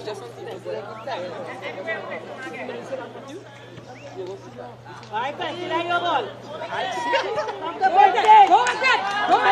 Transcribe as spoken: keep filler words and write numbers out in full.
Alright, Ben, see that your ball. Go again. Go again. Go